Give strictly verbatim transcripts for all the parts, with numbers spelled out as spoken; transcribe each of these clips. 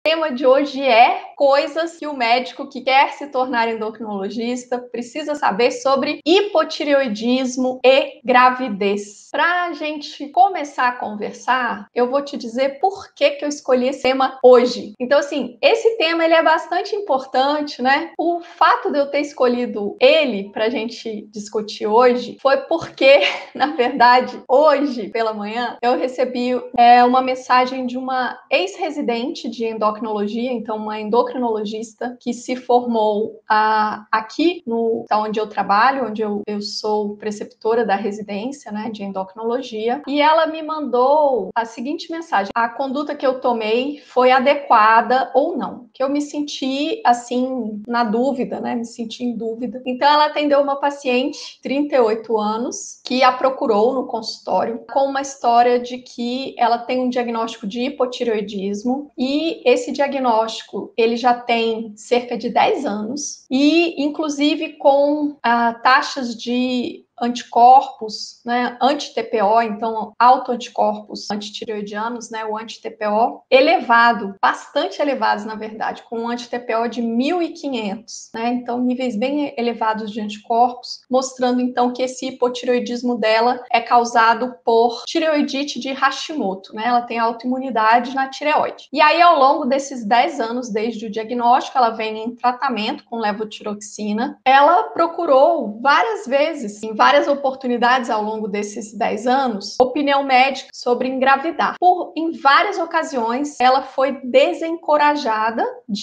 tema de hoje é coisas que o médico que quer se tornar endocrinologista precisa saber sobre hipotireoidismo e gravidez. Para a gente começar a conversar, eu vou te dizer por que que eu escolhi esse tema hoje. Então, assim, esse tema ele é bastante importante, né? O fato de eu ter escolhido ele para a gente discutir hoje foi porque, na verdade, hoje pela manhã eu recebi é, uma mensagem de uma ex-residente de endocrinologia, então uma endocrinologista que se formou ah, aqui no onde eu trabalho, onde eu, eu sou preceptora da residência, né, de endocrinologia, e ela me mandou a seguinte mensagem: a conduta que eu tomei foi adequada ou não? Que eu me senti assim na dúvida, né, me senti em dúvida. Então ela atendeu uma paciente, trinta e oito anos, que a procurou no consultório com uma história de que ela tem um diagnóstico de hipotireoidismo e esse diagnóstico ele já tem cerca de dez anos e inclusive com ah, taxas de anticorpos, né, anti-T P O, então autoanticorpos antitireoidianos, né, o anti-T P O, elevado, bastante elevados, na verdade, com um anti-T P O de mil e quinhentos, né, então níveis bem elevados de anticorpos, mostrando então que esse hipotireoidismo dela é causado por tireoidite de Hashimoto, né, ela tem autoimunidade na tireoide. E aí, ao longo desses dez anos, desde o diagnóstico, ela vem em tratamento com levotiroxina, ela procurou várias vezes, em várias oportunidades ao longo desses dez anos, opinião médica sobre engravidar. Por, em várias ocasiões, ela foi desencorajada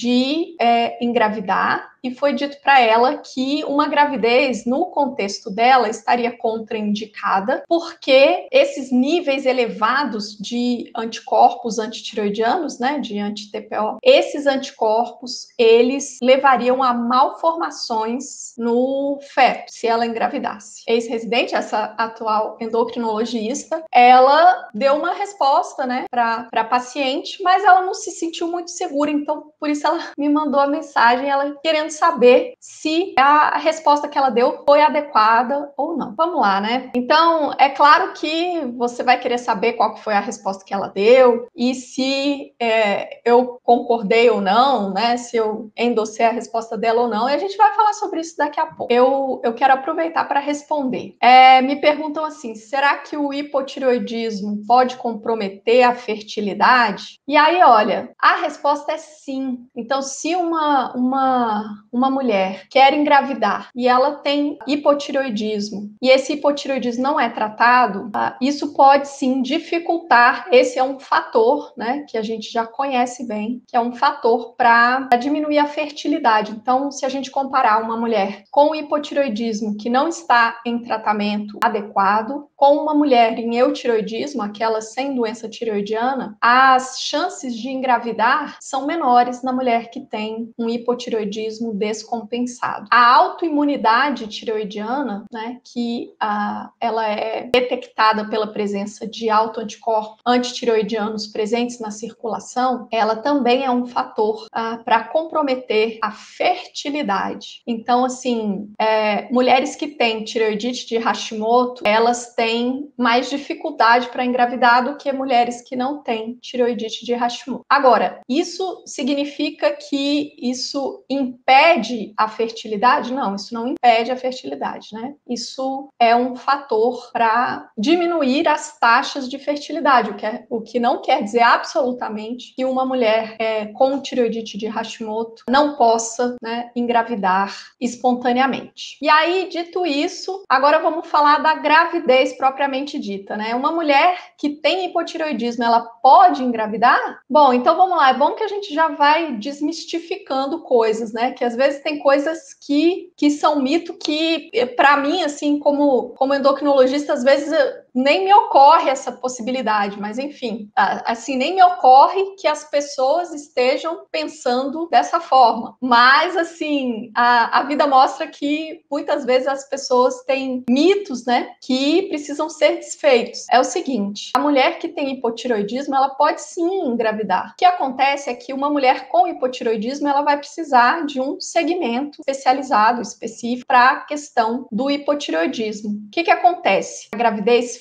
de é, engravidar e foi dito para ela que uma gravidez, no contexto dela, estaria contraindicada, porque esses níveis elevados de anticorpos antitireoidianos, né, de anti-T P O, esses anticorpos, eles levariam a malformações no feto, se ela engravidasse. Ex-residente, essa atual endocrinologista, ela deu uma resposta, né, para a paciente, mas ela não se sentiu muito segura, então por isso ela me mandou a mensagem, ela querendo saber se a resposta que ela deu foi adequada ou não. Vamos lá, né? Então, é claro que você vai querer saber qual que foi a resposta que ela deu e se é, eu concordei ou não, né? Se eu endossei a resposta dela ou não, e a gente vai falar sobre isso daqui a pouco. Eu, eu quero aproveitar para responder. É, me perguntam assim, será que o hipotireoidismo pode comprometer a fertilidade? E aí, olha, a resposta é sim. Então, se uma, uma, uma mulher quer engravidar e ela tem hipotireoidismo e esse hipotireoidismo não é tratado, tá? Isso pode sim dificultar. Esse é um fator, né, que a gente já conhece bem, que é um fator para diminuir a fertilidade. Então, se a gente comparar uma mulher com hipotireoidismo que não está em tratamento adequado, com uma mulher em eutireoidismo, aquela sem doença tireoidiana, as chances de engravidar são menores na mulher que tem um hipotireoidismo descompensado. A autoimunidade tireoidiana, né, que ah, ela é detectada pela presença de autoanticorpos antitireoidianos presentes na circulação, ela também é um fator ah, para comprometer a fertilidade. Então, assim, é, mulheres que têm tireoidite de Hashimoto, elas têm mais dificuldade para engravidar do que mulheres que não têm tireoidite de Hashimoto. Agora, isso significa que isso impede a fertilidade? Não, isso não impede a fertilidade, né? Isso é um fator para diminuir as taxas de fertilidade, o que, é, o que não quer dizer absolutamente que uma mulher é, com tireoidite de Hashimoto não possa, né, engravidar espontaneamente. E aí, dito isso, agora vamos falar da gravidez propriamente dita, né? Uma mulher que tem hipotireoidismo, ela pode engravidar? Bom, então vamos lá, é bom que a gente já vai desmistificando coisas, né? Que às vezes tem coisas que, que são mito que, para mim, assim, como, como endocrinologista, às vezes nem me ocorre essa possibilidade, mas enfim, assim, nem me ocorre que as pessoas estejam pensando dessa forma. Mas, assim, a, a vida mostra que muitas vezes as pessoas têm mitos, né, que precisam ser desfeitos. É o seguinte, a mulher que tem hipotireoidismo, ela pode sim engravidar. O que acontece é que uma mulher com hipotireoidismo, ela vai precisar de um segmento especializado, específico, para a questão do hipotireoidismo. O que que acontece? A gravidez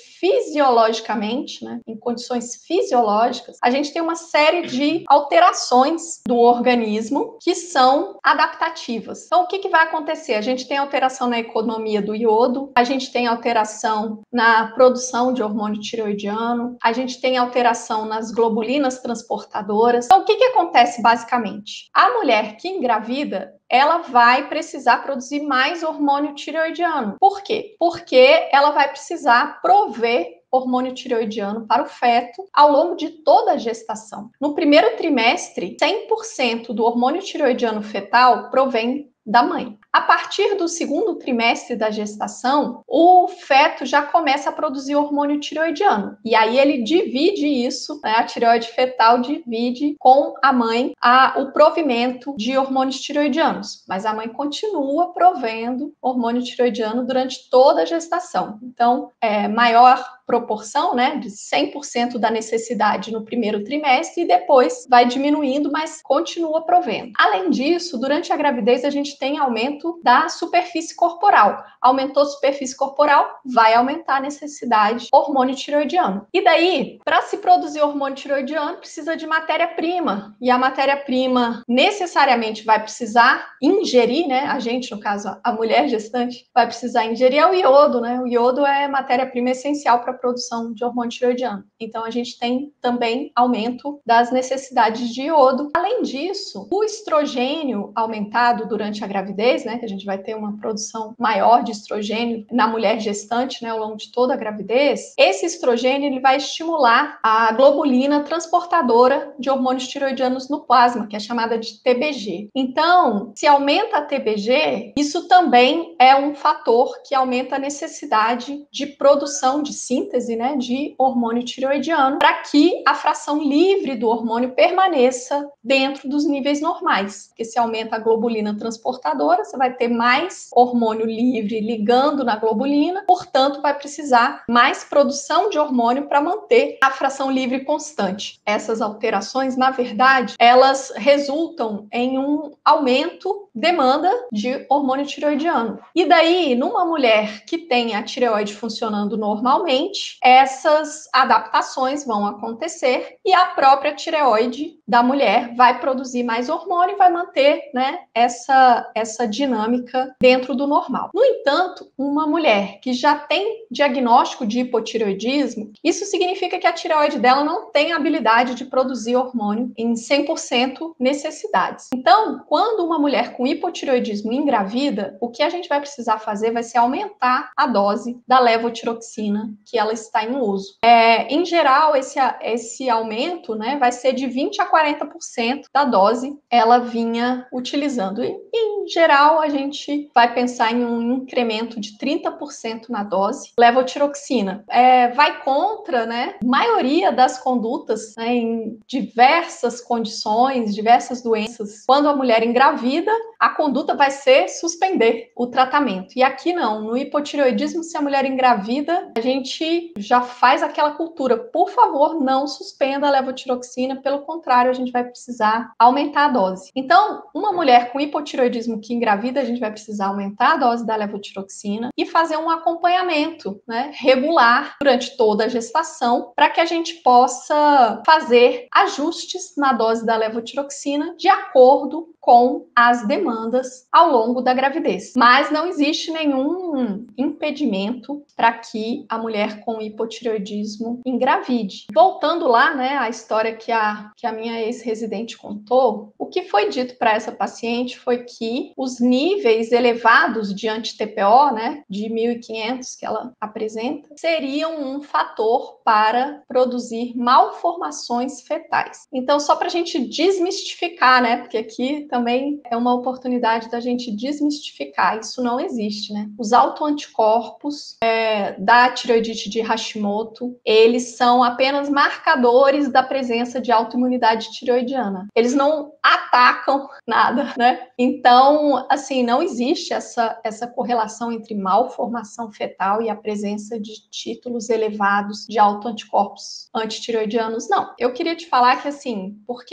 fisiologicamente, né, em condições fisiológicas, a gente tem uma série de alterações do organismo que são adaptativas. Então, o que, que vai acontecer? A gente tem alteração na economia do iodo, a gente tem alteração na produção de hormônio tireoidiano, a gente tem alteração nas globulinas transportadoras. Então, o que, que acontece basicamente? A mulher que engravida, ela vai precisar produzir mais hormônio tireoidiano. Por quê? Porque ela vai precisar prover hormônio tireoidiano para o feto ao longo de toda a gestação. No primeiro trimestre, cem por cento do hormônio tireoidiano fetal provém da mãe. A partir do segundo trimestre da gestação, o feto já começa a produzir hormônio tireoidiano. E aí ele divide isso, né, a tireoide fetal divide com a mãe a, o provimento de hormônios tireoidianos. Mas a mãe continua provendo hormônio tireoidiano durante toda a gestação. Então, é maior proporção, né, de cem por cento da necessidade no primeiro trimestre e depois vai diminuindo, mas continua provendo. Além disso, durante a gravidez a gente tem aumento da superfície corporal. Aumentou a superfície corporal, vai aumentar a necessidade de hormônio tireoidiano. E daí, para se produzir hormônio tireoidiano, precisa de matéria-prima. E a matéria-prima necessariamente vai precisar ingerir, né? A gente, no caso, a mulher gestante, vai precisar ingerir é o iodo, né? O iodo é matéria-prima essencial para a produção de hormônio tireoidiano. Então, a gente tem também aumento das necessidades de iodo. Além disso, o estrogênio aumentado durante a gravidez, né? Que a gente vai ter uma produção maior de estrogênio na mulher gestante, né? Ao longo de toda a gravidez. Esse estrogênio, ele vai estimular a globulina transportadora de hormônios tireoidianos no plasma, que é chamada de T B G. Então, se aumenta a T B G, isso também é um fator que aumenta a necessidade de produção, de síntese, né, de hormônio tireoidiano, para que a fração livre do hormônio permaneça dentro dos níveis normais. Porque se aumenta a globulina transportadora, você vai ter mais hormônio livre ligando na globulina, portanto, vai precisar mais produção de hormônio para manter a fração livre constante. Essas alterações, na verdade, elas resultam em um aumento demanda de hormônio tireoidiano. E daí, numa mulher que tem a tireoide funcionando normalmente, essas adaptações vão acontecer e a própria tireoide da mulher vai produzir mais hormônio e vai manter, né, essa, essa dinâmica dentro do normal. No entanto, uma mulher que já tem diagnóstico de hipotireoidismo, isso significa que a tireoide dela não tem habilidade de produzir hormônio em cem por cento necessidades. Então, quando uma mulher com hipotireoidismo engravida, o que a gente vai precisar fazer vai ser aumentar a dose da levotiroxina que ela está em uso. É, em geral, esse, esse aumento, né, vai ser de vinte a quarenta por cento da dose ela vinha utilizando. E, em geral, a gente vai pensar em um incremento de trinta por cento na dose. Levotiroxina é, vai contra, né, a maioria das condutas, né, em diversas condições, diversas doenças. Quando a mulher engravida, a conduta vai ser suspender o tratamento. E aqui não, no hipotireoidismo, se a mulher engravida, a gente já faz aquela cultura. Por favor, não suspenda a levotiroxina, pelo contrário, a gente vai precisar aumentar a dose. Então, uma mulher com hipotireoidismo que engravida, a gente vai precisar aumentar a dose da levotiroxina e fazer um acompanhamento, né, regular durante toda a gestação, para que a gente possa fazer ajustes na dose da levotiroxina de acordo com as demandas ao longo da gravidez. Mas não existe nenhum impedimento para que a mulher com hipotireoidismo engravide. Voltando lá, né, à história que a, que a minha ex-residente contou, o que foi dito para essa paciente foi que os níveis elevados de anti-T P O, né, de mil e quinhentos que ela apresenta, seriam um fator para produzir malformações fetais. Então, só para a gente desmistificar, né, porque aqui também é uma oportunidade da gente desmistificar. Isso não existe, né? Os autoanticorpos é, da tireoidite de Hashimoto, eles são apenas marcadores da presença de autoimunidade tireoidiana. Eles não atacam nada, né? Então, assim, não existe essa, essa correlação entre malformação fetal e a presença de títulos elevados de autoanticorpos antitireoidianos, não. Eu queria te falar que, assim, porque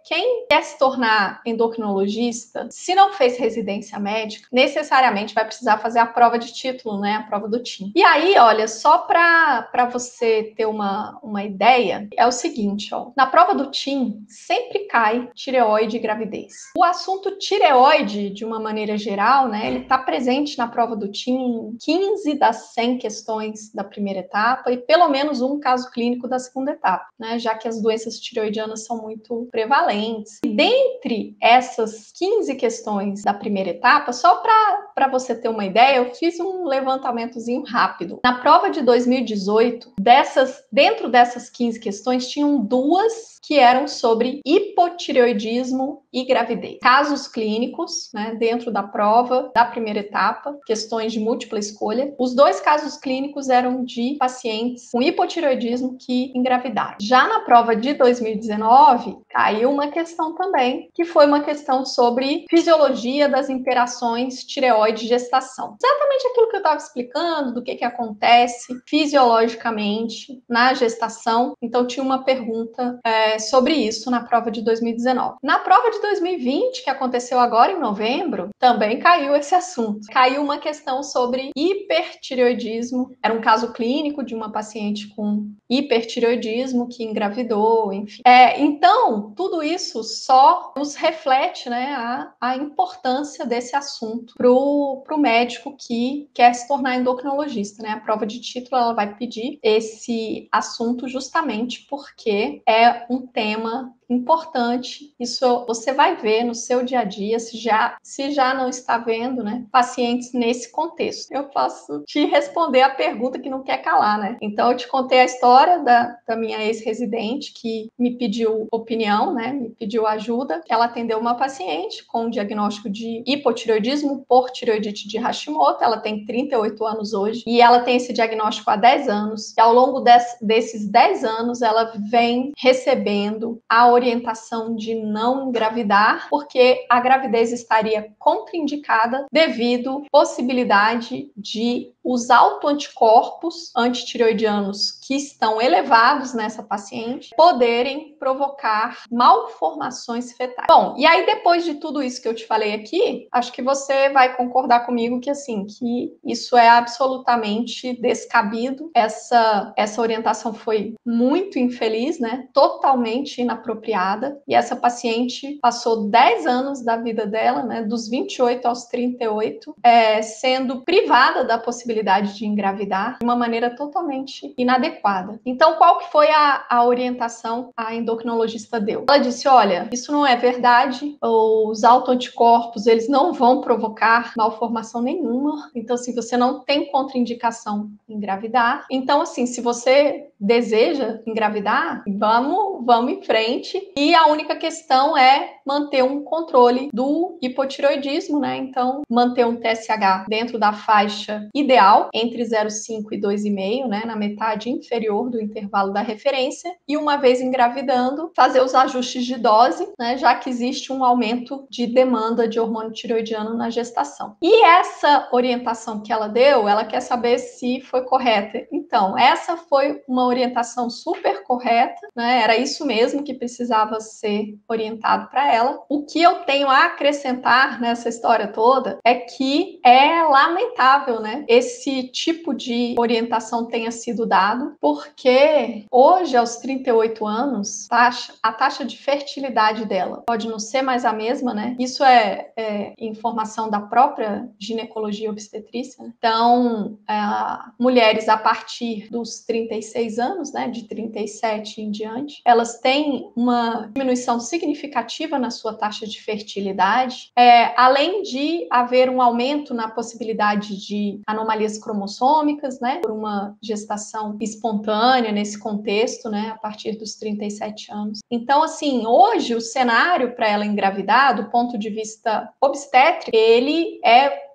quem quer se tornar endocrinologista, se não fez residência médica, necessariamente vai precisar fazer a prova de título, né? A prova do T I M. E aí, olha, só para você ter uma, uma ideia, é o seguinte, ó. Na prova do T I M, sempre cai tireoide e gravidez. O assunto tireoide, de uma maneira geral, né? Ele está presente na prova do T I M em quinze das cem questões da primeira etapa e pelo menos um caso clínico da segunda etapa, né? Já que as doenças tireoidianas são muito prevalentes. E dentre essas quinze questões da primeira etapa, só para você ter uma ideia, eu fiz um levantamentozinho rápido. Na prova de dois mil e dezoito, dessas, dentro dessas quinze questões, tinham duas que eram sobre hipotireoidismo e gravidez. Casos clínicos, né, dentro da prova da primeira etapa, questões de múltipla escolha. Os dois casos clínicos eram de pacientes com hipotireoidismo que engravidaram. Já na prova de dois mil e dezenove, caiu uma questão também, que foi uma questão sobre fisiologia das interações tireoide-gestação. Exatamente aquilo que eu estava explicando, do que, que acontece fisiologicamente na gestação. Então, tinha uma pergunta é, sobre isso na prova de dois mil e dezenove. Na prova de dois mil e vinte, que aconteceu agora em novembro, também caiu esse assunto. Caiu uma questão sobre hipertireoidismo. Era um caso clínico de uma paciente com hipertireoidismo que engravidou, enfim. É, então, tudo isso só nos reflete, né, a, a importância desse assunto para o médico que quer se tornar endocrinologista, né? A prova de título ela vai pedir esse assunto justamente porque é um tema importante. Isso você vai ver no seu dia a dia, se já, se já não está vendo, né, pacientes nesse contexto. Eu posso te responder a pergunta que não quer calar, né? Então, eu te contei a história da, da minha ex-residente que me pediu opinião, né, me pediu ajuda. Ela atendeu uma paciente com um diagnóstico de hipotireoidismo por tireoidite de Hashimoto. Ela tem trinta e oito anos hoje e ela tem esse diagnóstico há dez anos. E ao longo des, desses dez anos, ela vem recebendo a orientação de não engravidar, porque a gravidez estaria contraindicada devido à possibilidade de os autoanticorpos antitireoidianos que estão elevados nessa paciente poderem provocar malformações fetais. Bom, e aí depois de tudo isso que eu te falei aqui, acho que você vai concordar comigo que assim, que isso é absolutamente descabido. Essa essa orientação foi muito infeliz, né? Totalmente inapropriada. E essa paciente passou dez anos da vida dela, né, dos vinte e oito aos trinta e oito, é, sendo privada da possibilidade de engravidar de uma maneira totalmente inadequada. Então, qual que foi a, a orientação a endocrinologista deu? Ela disse, olha, isso não é verdade, os autoanticorpos, eles não vão provocar malformação nenhuma, então, assim, você não tem contraindicação em engravidar. Então, assim, se você deseja engravidar, vamos, vamos em frente. E a única questão é manter um controle do hipotireoidismo, né? Então, manter um T S H dentro da faixa ideal, entre zero vírgula cinco e dois vírgula cinco, né? Na metade inferior do intervalo da referência. E uma vez engravidando, fazer os ajustes de dose, né? Já que existe um aumento de demanda de hormônio tireoidiano na gestação. E essa orientação que ela deu, ela quer saber se foi correta. Então, essa foi uma orientação super correta, né? Era isso mesmo que precisava ser orientado para ela. O que eu tenho a acrescentar nessa história toda é que é lamentável, né, esse tipo de orientação tenha sido dado, porque hoje, aos trinta e oito anos, taxa, a taxa de fertilidade dela pode não ser mais a mesma, né? Isso é, é informação da própria ginecologia obstetrícia. Né? Então, é, mulheres a partir dos trinta e seis anos, né, de trinta e sete em diante, elas têm uma diminuição significativa na sua taxa de fertilidade, é, além de haver um aumento na possibilidade de anomalias cromossômicas, né, por uma gestação espontânea nesse contexto, né, a partir dos trinta e sete anos. Então, assim, hoje o cenário para ela engravidar, do ponto de vista obstétrico, ele é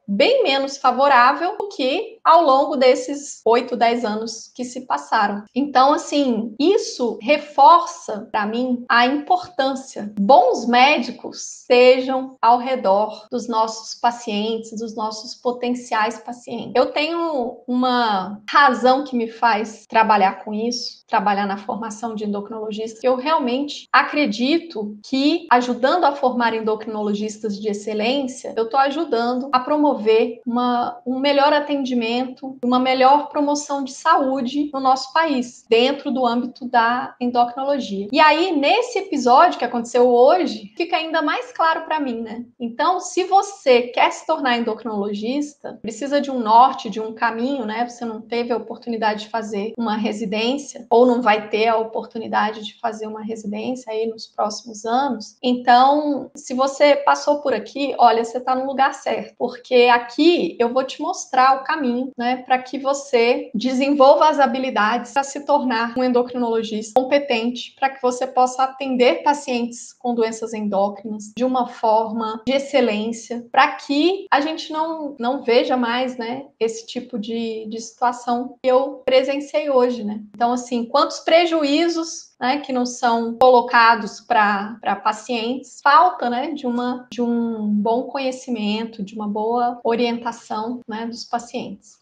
bem menos favorável do que ao longo desses oito, dez anos que se passaram. Então, assim, isso reforça para mim a importância. Bons médicos estejam ao redor dos nossos pacientes, dos nossos potenciais pacientes. Eu tenho uma razão que me faz trabalhar com isso, trabalhar na formação de endocrinologistas. Eu realmente acredito que, ajudando a formar endocrinologistas de excelência, eu estou ajudando a promover uma, um melhor atendimento, uma melhor promoção de saúde no nosso país, dentro do âmbito da endocrinologia. E aí, nesse episódio que aconteceu hoje, fica ainda mais claro para mim, né? Então, se você quer se tornar endocrinologista, precisa de um norte, de um caminho, né? Você não teve a oportunidade de fazer uma residência, ou não vai ter a oportunidade de fazer uma residência aí nos próximos anos. Então, se você passou por aqui, olha, você está no lugar certo, porque aqui eu vou te mostrar o caminho, né, para que você desenvolva as habilidades para se tornar um endocrinologista competente, para que você possa atender pacientes com doenças endócrinas de uma forma de excelência, para que a gente não, não veja mais, né, esse tipo de, de situação que eu presenciei hoje, né? Então, assim, quantos prejuízos, né, que não são colocados para pacientes, falta, né, de, uma, de um bom conhecimento, de uma boa orientação, né, dos pacientes.